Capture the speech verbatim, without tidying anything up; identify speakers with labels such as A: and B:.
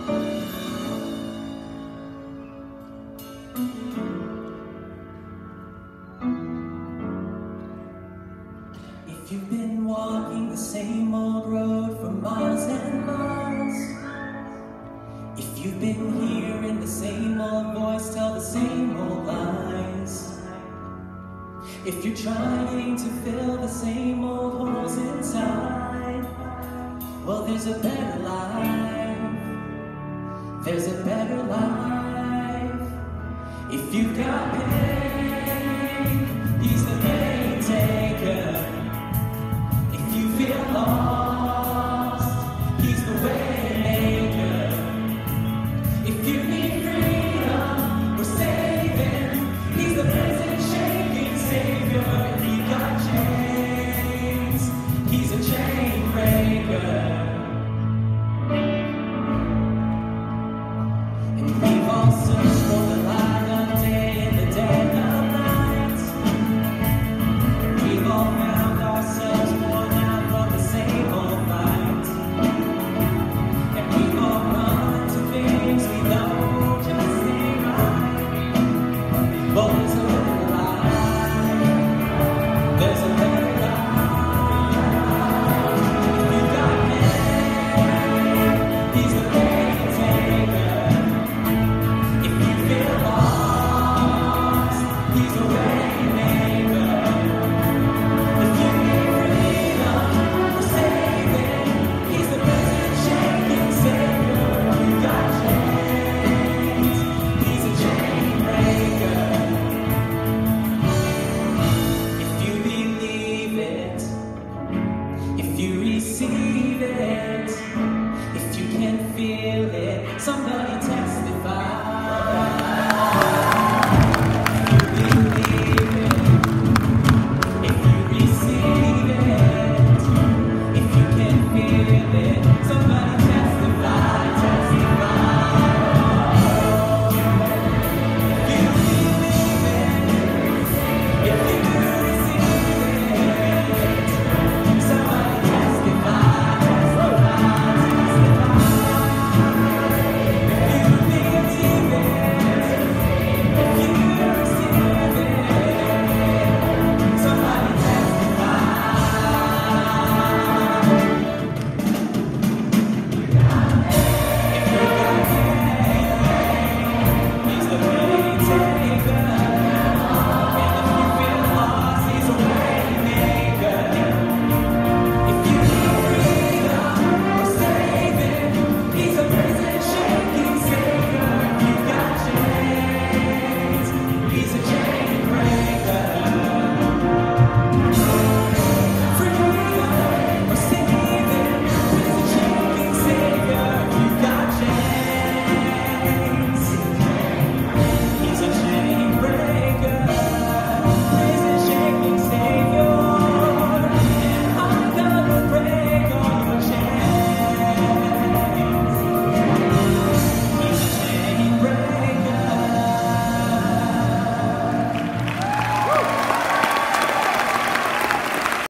A: If you've been walking the same old road for miles and miles, if you've been hearing the same old voice tell the same old lies, if you're trying to fill the same old holes inside, well, there's a better life, there's a better life. If you've got pain,